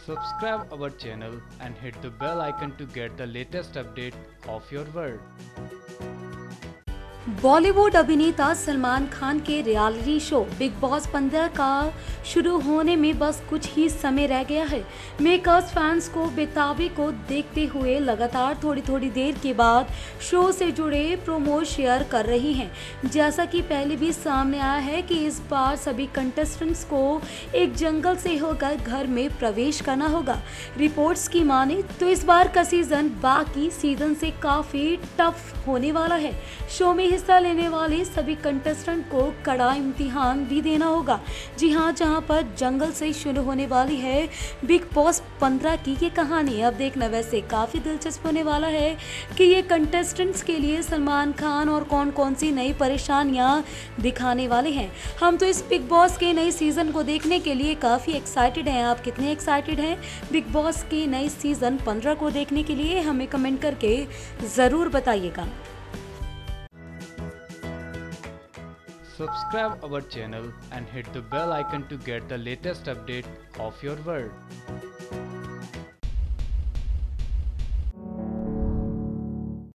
Subscribe our channel and hit the bell icon to get the latest update of your world. Bollywood अभिनेता सलमान खान के reality show big boss 15 का शुरू होने में बस कुछ ही समय रह गया है। मेकर्स फैंस को बेताबी को देखते हुए लगातार थोड़ी देर के बाद शो से जुड़े प्रोमो शेयर कर रही हैं। जैसा कि पहले भी सामने आया है कि इस बार सभी कंटेस्टेंट्स को एक जंगल से होकर घर में प्रवेश करना होगा। रिपोर्ट्स की माने तो इस बार का सीजन बाकी सीजन से काफी टफ होने वाला है। शो में हिस्सा लेने वाले सभी कंटेस्टेंट को कड़ा इम्तिहान भी देना होगा। जी हाँ, जहाँ पर जंगल से शुरू होने वाली है बिग बॉस 15 की ये कहानी। अब देखना वैसे काफ़ी दिलचस्प होने वाला है कि ये कंटेस्टेंट्स के लिए सलमान खान और कौन सी नई परेशानियाँ दिखाने वाले हैं। हम तो इस बिग बॉस के नए सीज़न को देखने के लिए काफ़ी एक्साइटेड हैं। आप कितने एक्साइटेड हैं बिग बॉस के नए सीज़न 15 को देखने के लिए? हमें कमेंट करके ज़रूर बताइएगा। Subscribe our channel and hit the bell icon to get the latest update of your world.